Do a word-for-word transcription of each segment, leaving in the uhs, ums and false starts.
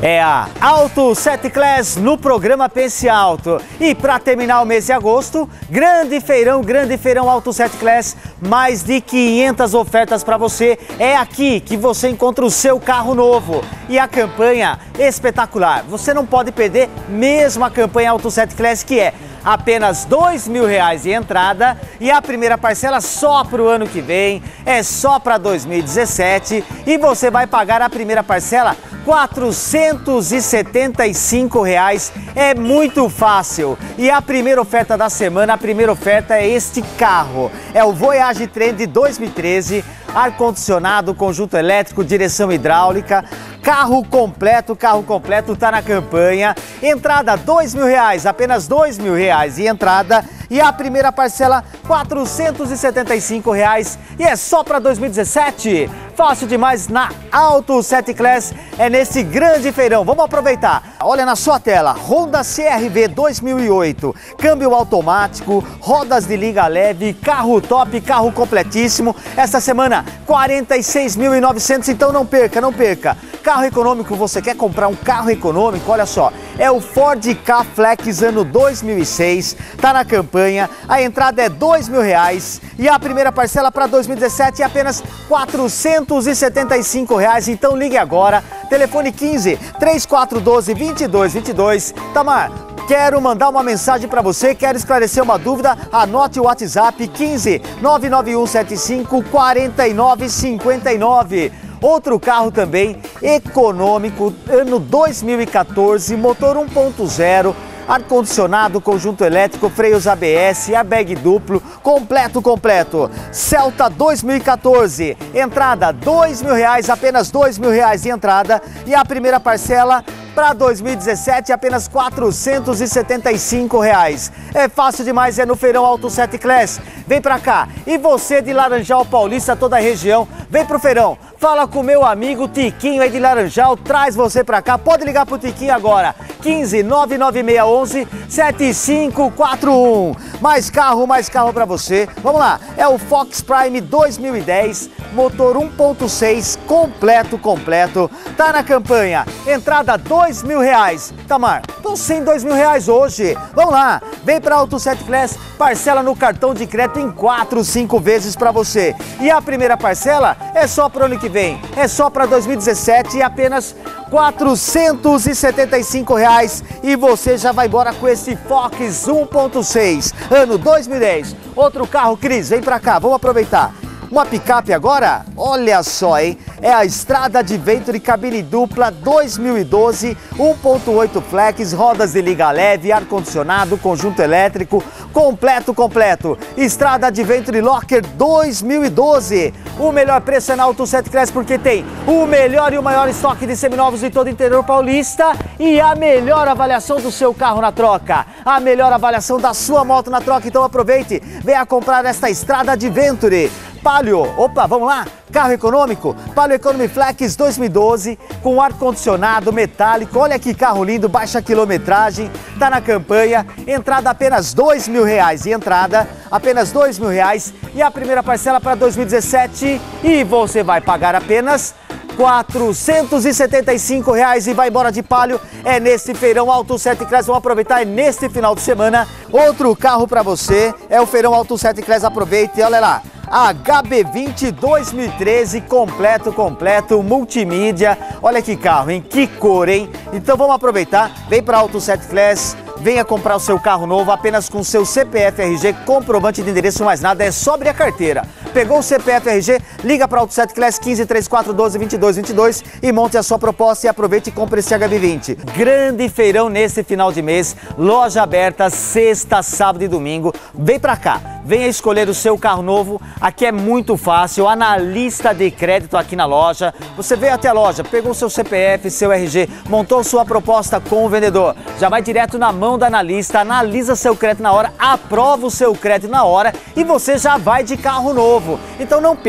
É a Auto sete Class no programa Pense Alto. E para terminar o mês de agosto, grande feirão, grande feirão Auto sete Class, mais de quinhentas ofertas para você. É aqui que você encontra o seu carro novo. E a campanha espetacular. Você não pode perder mesmo a campanha Auto sete Class, que é apenas dois mil reais de entrada e a primeira parcela só para o ano que vem, é só para dois mil e dezessete e você vai pagar a primeira parcela quatrocentos e setenta e cinco reais, é muito fácil. E a primeira oferta da semana, a primeira oferta é este carro, é o Voyage Trend dois mil e treze, ar-condicionado, conjunto elétrico, direção hidráulica, carro completo, carro completo tá na campanha, entrada dois mil reais, apenas dois mil reais de entrada e a primeira parcela quatrocentos e setenta e cinco reais e é só para dois mil e dezessete. Fácil demais na Auto sete Class, é nesse grande feirão. Vamos aproveitar. Olha na sua tela, Honda C R V dois mil e oito, câmbio automático, rodas de liga leve, carro top, carro completíssimo. Essa semana, quarenta e seis mil e novecentos, então não perca, não perca. Carro econômico, você quer comprar um carro econômico? Olha só, é o Ford Ka Flex ano dois mil e seis, tá na campanha, a entrada é dois mil reais e a primeira parcela para dois mil e dezessete é apenas quatrocentos e setenta e cinco reais, então ligue agora, telefone quinze, três quatro um dois, dois dois dois dois. Tamar, quero mandar uma mensagem para você, quero esclarecer uma dúvida, anote o WhatsApp quinze, nove nove um sete cinco, quatro nove cinco nove. Outro carro também econômico, ano dois mil e quatorze, motor um ponto zero, ar-condicionado, conjunto elétrico, freios A B S, airbag duplo, completo, completo. Celta dois mil e quatorze, entrada dois mil reais, apenas dois mil reais de entrada e a primeira parcela para dois mil e dezessete, apenas quatrocentos e setenta e cinco reais. É fácil demais, é no Feirão Auto sete Class. Vem pra cá. E você de Laranjal Paulista, toda a região, vem pro Feirão. Fala com meu amigo Tiquinho aí de Laranjal, traz você pra cá. Pode ligar pro Tiquinho agora. quinze, nove nove seis um um, sete cinco quatro um. Mais carro, mais carro pra você. Vamos lá. É o Fox Prime dois mil e dez, motor um ponto seis, completo, completo. Tá na campanha. Entrada dois mil reais. Tamar, tô sem dois mil reais hoje. Vamos lá. Vem pra Auto sete Class, parcela no cartão de crédito em quatro, cinco vezes pra você. E a primeira parcela é só pro ano que vem. É só pra dois mil e dezessete e apenas quatrocentos e setenta e cinco reais e você já vai embora com esse Fox um ponto seis, ano dois mil e dez. Outro carro, Cris, vem pra cá, vamos aproveitar. Uma picape agora? Olha só, hein? É a Strada Adventure cabine dupla dois mil e doze, um ponto oito flex, rodas de liga leve, ar-condicionado, conjunto elétrico, completo, completo. Strada Adventure Locker dois mil e doze. O melhor preço é na Auto sete Class porque tem o melhor e o maior estoque de seminovos em todo o interior paulista e a melhor avaliação do seu carro na troca. A melhor avaliação da sua moto na troca. Então aproveite, venha comprar esta Strada Adventure. Palio, opa, vamos lá? Carro econômico, Palio Economy Flex dois mil e doze, com ar-condicionado metálico, olha que carro lindo, baixa quilometragem, tá na campanha, entrada apenas dois mil reais de entrada, apenas dois mil reais e a primeira parcela para dois mil e dezessete e você vai pagar apenas quatrocentos e setenta e cinco reais e vai embora de Palio. É nesse Feirão Auto sete Class, vamos aproveitar, é neste final de semana. Outro carro para você, é o Feirão Auto sete Class, aproveite, olha lá. H B vinte dois mil e treze, completo, completo, multimídia. Olha que carro, hein? Que cor, hein? Então vamos aproveitar, vem para Auto sete Class, venha comprar o seu carro novo apenas com seu C P F R G, comprovante de endereço, mais nada, é só abrir a carteira. Pegou o C P F R G, liga para Auto sete Class quinze, trinta e quatro, doze, vinte e dois, vinte e dois e monte a sua proposta e aproveite e compre esse H B vinte. Grande feirão nesse final de mês, loja aberta sexta, sábado e domingo. Vem para cá, venha escolher o seu carro novo. Aqui é muito fácil, analista de crédito aqui na loja. Você veio até a loja, pegou seu C P F, seu R G, montou sua proposta com o vendedor. Já vai direto na mão da analista, analisa seu crédito na hora, aprova o seu crédito na hora e você já vai de carro novo. Então não perca,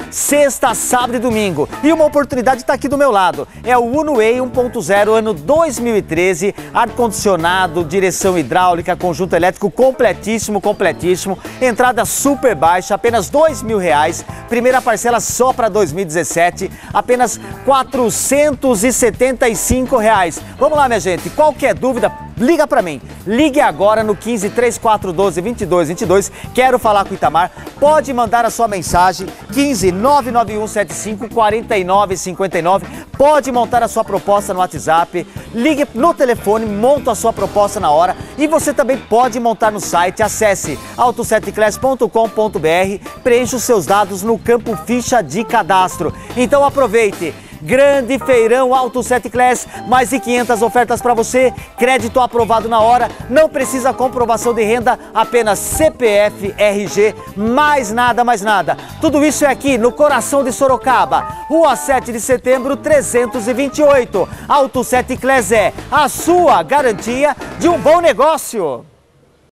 sexta, sábado e domingo. E uma oportunidade está aqui do meu lado. É o Uno Way um ponto zero, ano dois mil e treze, ar-condicionado, direção hidráulica, conjunto elétrico completíssimo, completíssimo. Entrada super baixa, apenas dois mil reais. Primeira parcela só para dois mil e dezessete, apenas quatrocentos e setenta e cinco reais. Vamos lá, minha gente, qualquer dúvida, liga para mim. Ligue agora no quinze, trinta e quatro, doze, vinte e dois, vinte e dois. Quero falar com o Itamar. Pode mandar a sua mensagem, quinze, nove nove um sete cinco, quatro nove cinco nove. Pode montar a sua proposta no WhatsApp. Ligue no telefone, monta a sua proposta na hora. E você também pode montar no site. Acesse auto sete class ponto com ponto br. Preencha os seus dados no campo ficha de cadastro. Então aproveite. Grande feirão Auto sete Class, mais de quinhentas ofertas para você, crédito aprovado na hora, não precisa comprovação de renda, apenas C P F, R G, mais nada, mais nada. Tudo isso é aqui no coração de Sorocaba, Rua sete de setembro, trezentos e vinte e oito. Auto sete Class é a sua garantia de um bom negócio.